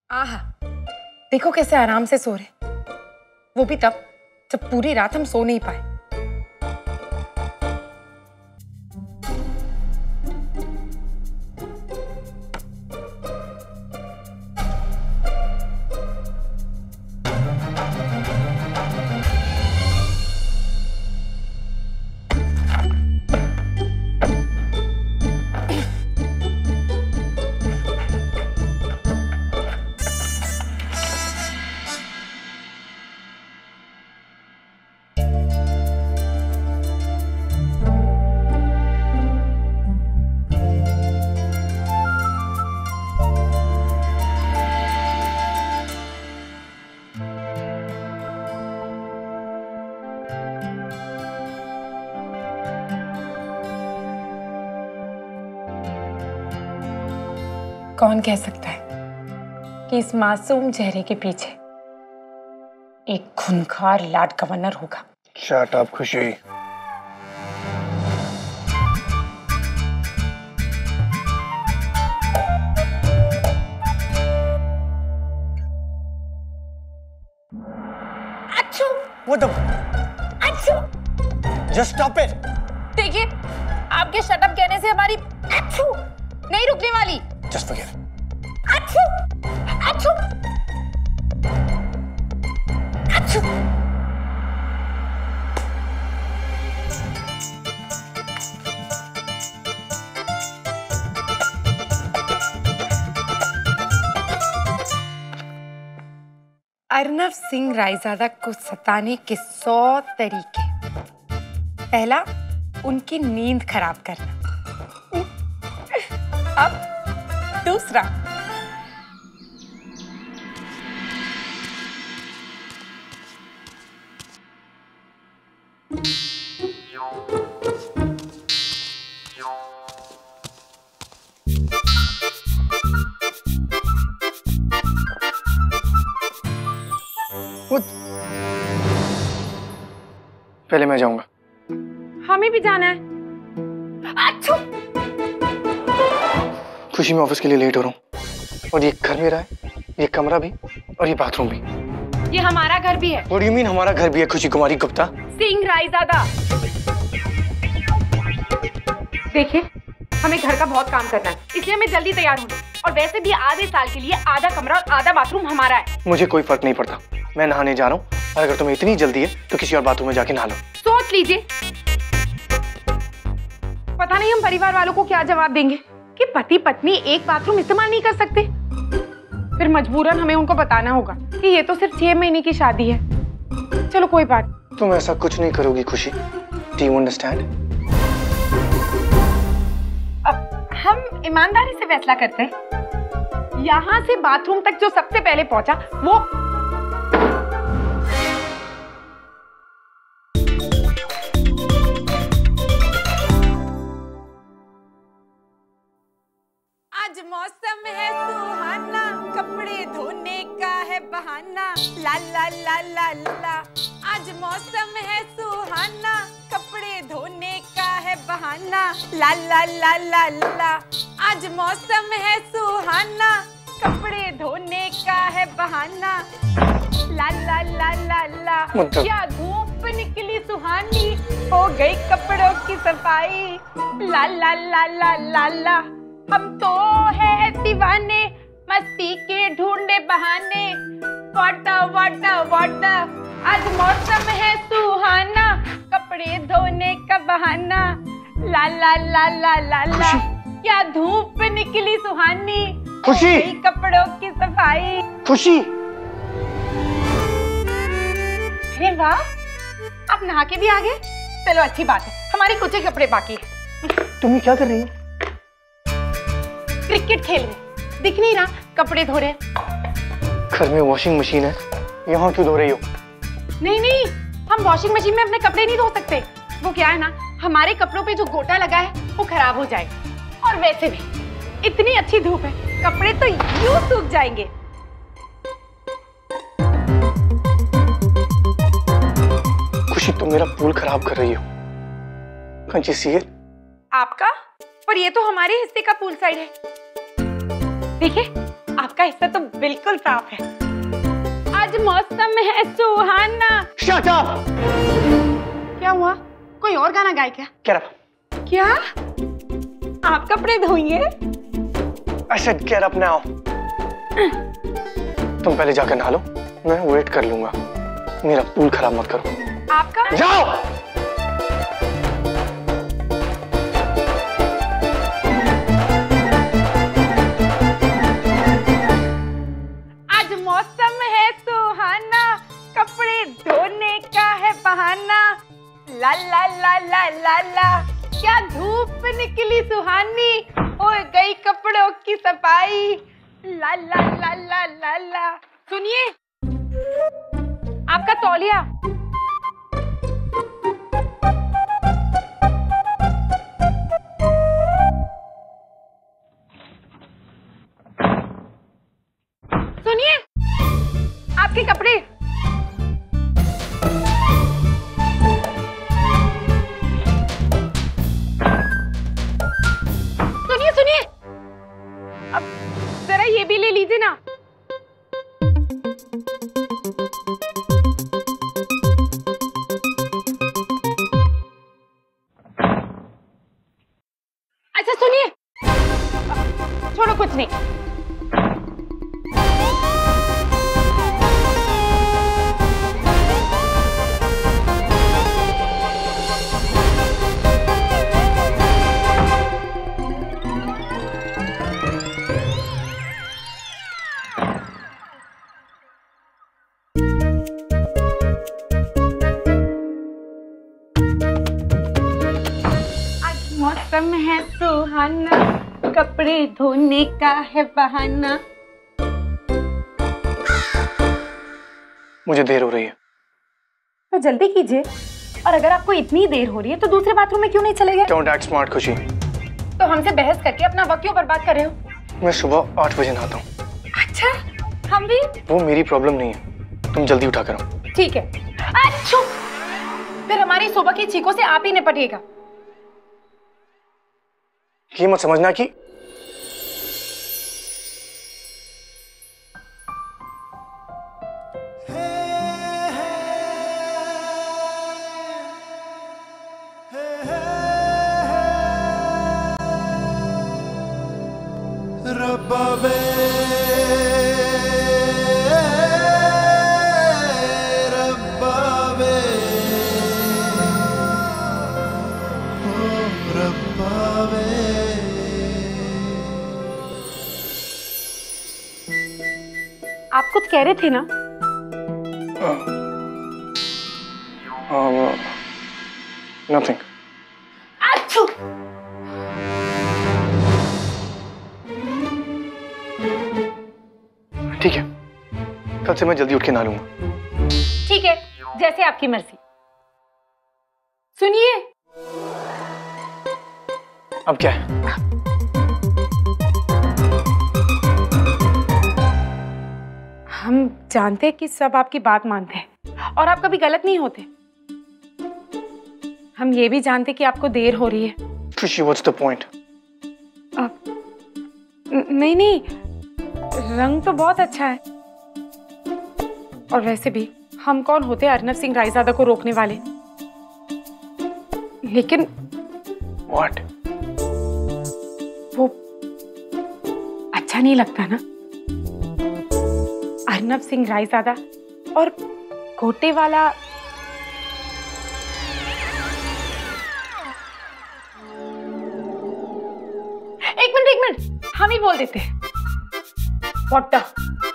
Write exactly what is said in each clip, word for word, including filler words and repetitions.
आहा, देखो कैसे आराम से सो रहे, वो भी तब जब पूरी रात हम सो नहीं पाए। कौन कह सकता है कि इस मासूम चेहरे के पीछे एक खूंखार लाड गवर्नर होगा। शट अप खुशी। अच्छू, What the? अच्छू। Just stop it. देखिए, आपके शट अप कहने से हमारी अच्छू नहीं रुकने वाली। Just forget it. अच्छू, अच्छू, अच्छू। अर्नव सिंह रायजादा को सताने के सौ तरीके। पहला, उनकी नींद खराब करना। अब दूसरा, पहले मैं जाऊंगा। हमें भी जाना है। अच्छू। खुशी, मैं ऑफिस के लिए लेट हो रहा हूँ और ये घर मेरा है, ये कमरा भी और ये बाथरूम भी। ये हमारा घर भी है। What do you mean हमारा घर भी है खुशी कुमारी गुप्ता? सिंह रायजादा। देखिए, हमें घर का बहुत काम करना है, इसलिए हमें जल्दी तैयार होना। और वैसे भी आधे साल के लिए आधा कमरा और आधा बाथरूम हमारा है। मुझे कोई फर्क नहीं पड़ता, मैं नहाने जा रहा हूँ और अगर तुम्हें इतनी जल्दी है तो किसी और बाथरूम में जाके नहा लो। सोच लीजिए, पता नहीं हम परिवार वालों को क्या जवाब देंगे कि पति पत्नी एक बाथरूम इस्तेमाल नहीं कर सकते। फिर मजबूरन हमें उनको बताना होगा कि ये तो सिर्फ छह महीने की शादी है। चलो कोई बात। तुम ऐसा कुछ नहीं करोगी खुशी। Do you understand? अब हम ईमानदारी से फैसला करते हैं। यहाँ से बाथरूम तक जो सबसे पहले पहुंचा वो आज मौसम है सुहाना, कपड़े धोने का है बहाना। ला ला ला ला ला। आज मौसम है सुहाना, कपड़े धोने का है बहाना। ला ला ला ला ला। आज मौसम है सुहाना, कपड़े धोने का है बहाना। ला ला ला ला ला। क्या धूप निकली सुहानी, हो गई कपड़ों की सफाई। ला ला ला ला ला ला। हम तो है दीवाने, मस्ती के ढूंढे बहाने। वाटा वाटा वाटा। आज मौसम है सुहाना, कपड़े धोने का बहाना। ला ला ला ला ला ला। क्या धूप निकली सुहानी, खुशी, कपड़ों की सफाई। खुशी। अरे वाह, आप नहा के भी आ गए। चलो अच्छी बात है, हमारे कुछ ही कपड़े बाकी है। तुम क्या कर रही हो? क्रिकेट खेल रहे। दिख नहीं रहा कपड़े धो रहे। घर में वॉशिंग मशीन है, यहाँ क्यों धो रही हो? नहीं नहीं, हम वॉशिंग मशीन में अपने कपड़े नहीं धो सकते। वो क्या है ना, हमारे कपड़ों पे जो गोटा लगा है वो खराब हो जाएगा। और वैसे भी इतनी अच्छी धूप है, कपड़े तो यूं सूख जाएंगे। खुशी, तुम मेरा पूल खराब कर रही हो। Can't you see it? आपका? पर ये तो हमारे हिस्से का पूल साइड है। देखिए, आपका हिस्सा तो बिल्कुल साफ है। आज मौसम है सुहाना। Shut up! क्या हुआ? कोई और गाना गाए क्या? Get up. क्या? आप कपड़े धोएंगे? I said get up now. तुम पहले जाकर नहा लो, मैं वेट कर लूंगा। मेरा पूल खराब मत करो। आपका? जाओ। आज मौसम है सुहाना, कपड़े धोने का है बहाना। ला ला ला ला ला ला, क्या धूप निकली सुहानी, हो गई कपड़ों की सफाई। ला ला ला ला ला ला। सुनिए, आपका तौलिया। सुनिए, आपके कपड़े। सुनिए सुनिए, अब जरा ये भी ले लीजिए ना। अच्छा सुनिए, छोड़ो कुछ नहीं। मौसम है सुहाना, कपड़े धोने का है बहाना। मुझे देर हो रही है। तो जल्दी कीजिए, और अगर आपको इतनी देर हो रही है तो दूसरे बाथरूम में क्यों नहीं चले गए? Don't act smart, खुशी। तो हमसे बहस करके अपना वक्त क्यों बर्बाद कर रहे हो? मैं सुबह आठ बजे नहाता हूँ। अच्छा, हम भी? वो मेरी प्रॉब्लम नहीं है, तुम जल्दी उठा करो। ठीक है। अच्छा, फिर हमारी सुबह की चीखों से आप ही निपटिएगा। ये मत समझना कि रब्बा वे रब्बा वे ओ रब्बा वे। आप कुछ कह रहे थे ना? नथिंग। अच्छू। ठीक है, कल से मैं जल्दी उठ के नहा लूंगा। ठीक है, जैसे आपकी मर्जी। सुनिए, अब क्या है? हम जानते हैं कि सब आपकी बात मानते हैं और आप कभी गलत नहीं होते। हम ये भी जानते कि आपको देर हो रही है। खुशी, what's the point? अब नहीं नहीं, रंग तो बहुत अच्छा है। और वैसे भी हम कौन होते अर्नब सिंह रायजादा को रोकने वाले। लेकिन What? वो अच्छा नहीं लगता ना, अर्नब सिंह रायजादा और कोटे वाला। एक मिनट एक मिनट, हम ही बोल देते हैं। What the?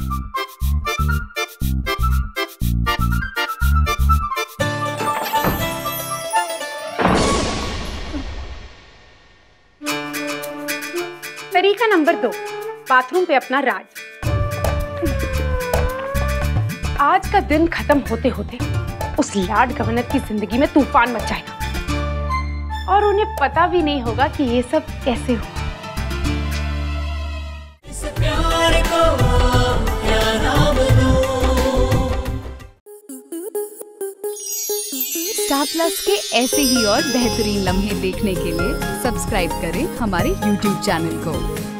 तरीका नंबर दो, बाथरूम पे अपना राज। आज का दिन खत्म होते होते उस लॉर्ड गवर्नर की जिंदगी में तूफान मच जाएगा और उन्हें पता भी नहीं होगा कि ये सब कैसे हुआ। इस प्यार को क्या नाम दूं? स्टार प्लस के ऐसे ही और बेहतरीन लम्हे देखने के लिए सब्सक्राइब करें हमारे यूट्यूब चैनल को।